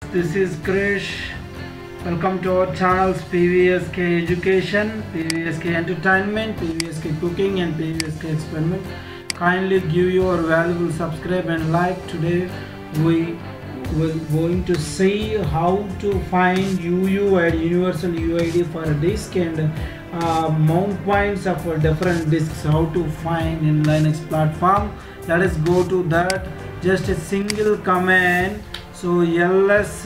this is Krish. Welcome to our channels PVSK Education, PVSK Entertainment, PVSK Cooking and PVSK Experiment. Kindly give your valuable subscribe and like. Today we will going to see how to find UUID, Universal UID for a disk, and mount points of different disks, how to find in Linux platform. Let us go to that. Just a single command. So ls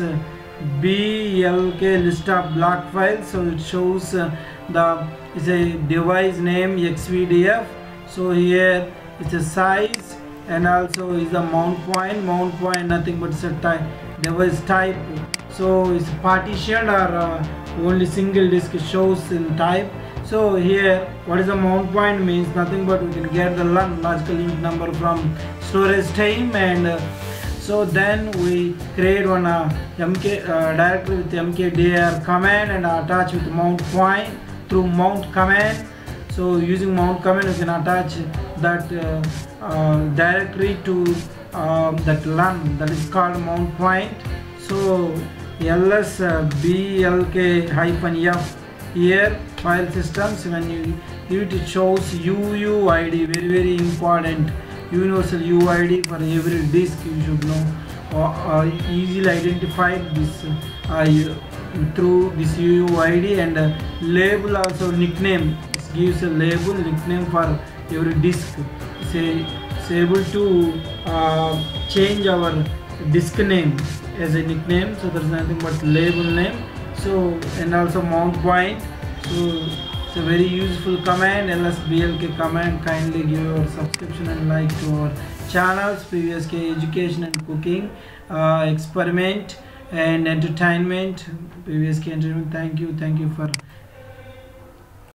blk list of block files. So it shows is a device name xvdf. So here it's a size and also is a mount point. Mount point nothing but it's a type, device type. So it's partitioned or only single disk shows in type. So here what is a mount point means nothing but we can get the logical unit number from storage time, and so then we create one mk directory with mkdir command and attach with mount point through mount command. So using mount command you can attach that directory to that LUN that is called mount point. So ls blk -f here file systems, when you give it shows UUID, very important, universal UID for every disk. You should know or easily identify this through this UUID, and label also nickname. This gives a label nickname for every disk. It's able to change our disk name as a nickname, so there's nothing but label name. So and also mount point. So it's a very useful command, lsblk command. Kindly give your subscription and like to our channels PVSK Education and Cooking, Experiment and Entertainment, PVSK Entertainment. Thank you for